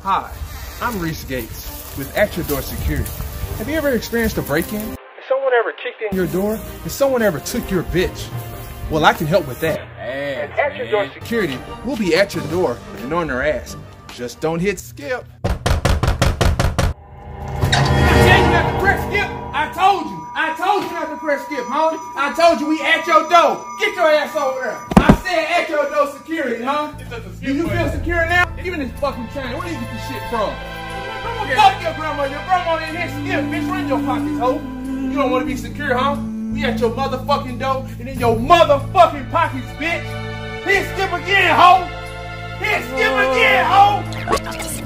Hi, I'm Reese Gates with Atcha Ya Door Security. Have you ever experienced a break-in? Has someone ever kicked in your door? Has someone ever took your bitch? Well, I can help with that. At Atcha Ya Door Security, we'll be at your door and on their ass. Just don't hit skip. I told you not to press skip, homie. I told you we at your door. Get your ass over there. I said at your door security, huh? Do you feel secure now? Give me this fucking chain. Where do you get this shit from? Fuck your grandma. Your grandma didn't hit skip. Bitch, run your pockets, ho. You don't want to be secure, huh? We at your motherfucking door and in your motherfucking pockets, bitch. Hit skip again, ho. Hit skip again, ho.